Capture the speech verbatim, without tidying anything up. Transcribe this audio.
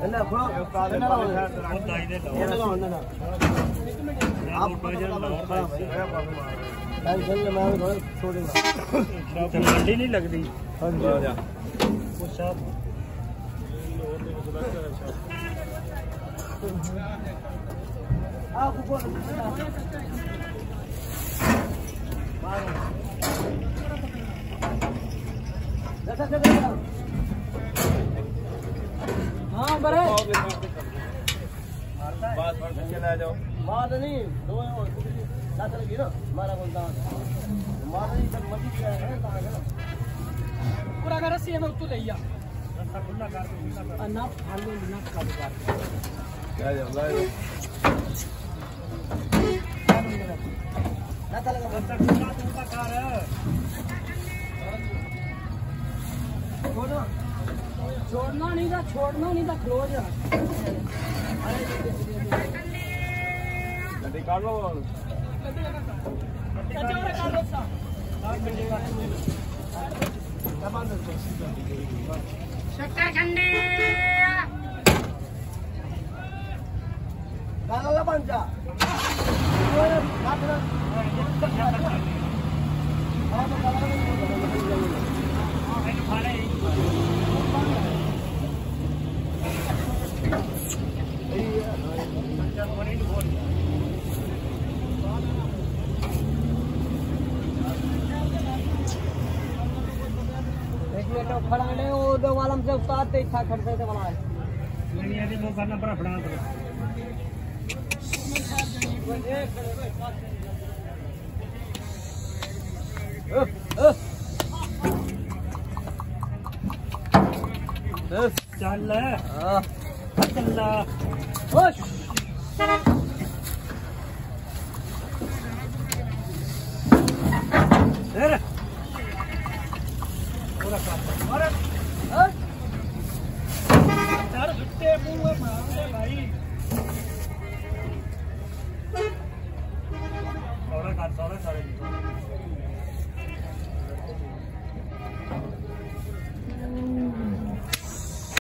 ले थोड़ा दाई दे लो आप टेंशन ले मैं थोड़ा छोड़ूंगा मंडी नहीं लगती हां जी आ जा वो सब आप को हाँ बड़े बात चला जाओ बात नहीं दो दस लगी ना हमारा बोलता मार नहीं सब मजी क्या है पूरा घर से हम तो ले या रास्ता खुला कर दो ना फालू ना कर क्या जाओ ना चला रास्ता खुला तुमका कार है छोड़ो छोड़ना नहीं था छोड़ना नहीं था क्लोज निकाल लो शक्कर खंडी गाला पंचा खड़ाने वो दो वालम से उस्ताद ते इच्छा खड़ते थे वाला नहीं है वो करना पड़ा फड़ाना पड़ा चल हां चल